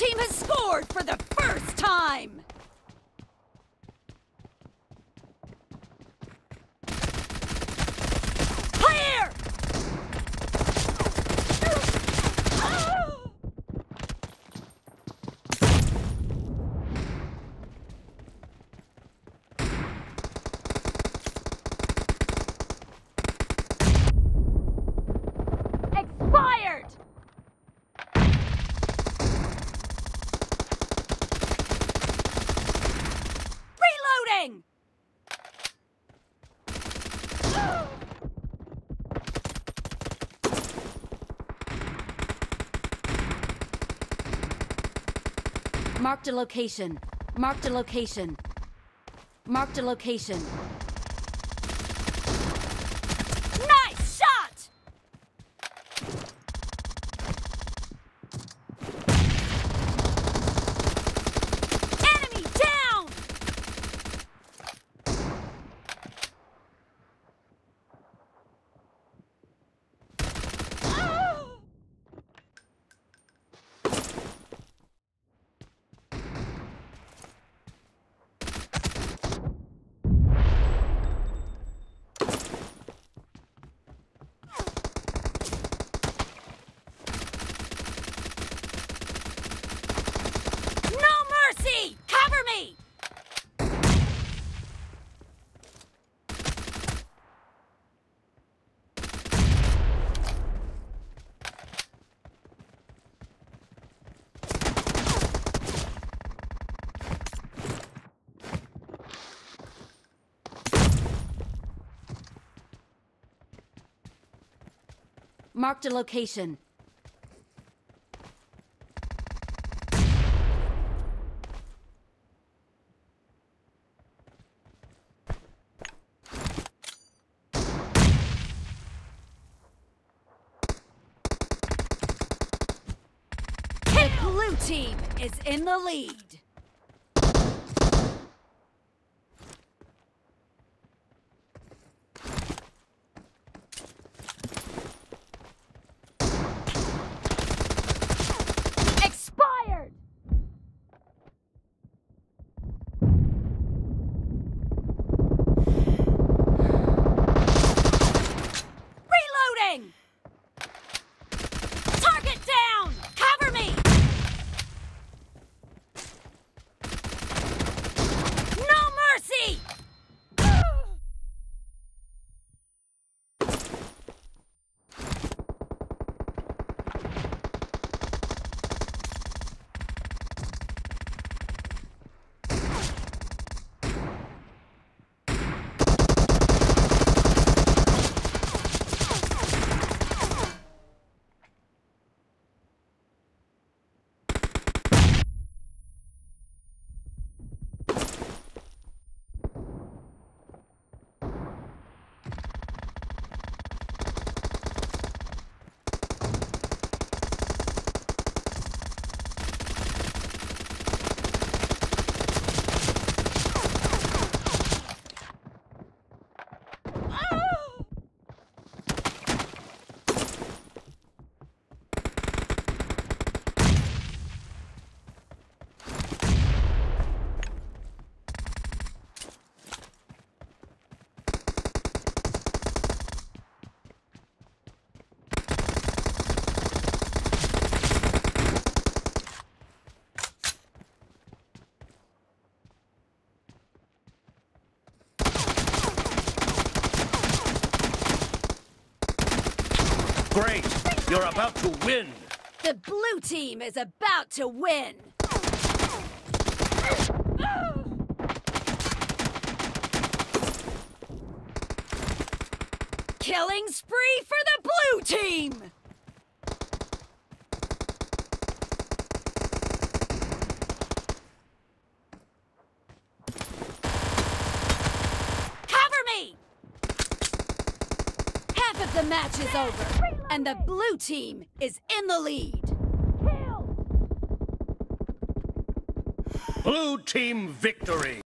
team has scored for the first time! Clear! Expired! Reloading! Marked a location. Marked a location. Marked a location. Nice shot! Enemy down! No mercy! Cover me! Marked a location. The blue team is in the lead. Expired! Reloading! Target down! Cover me! No mercy! Great! You're about to win! The blue team is about to win! Killing spree for the blue team! Cover me! Half of the match is over, and the blue team is in the lead. Blue team victory!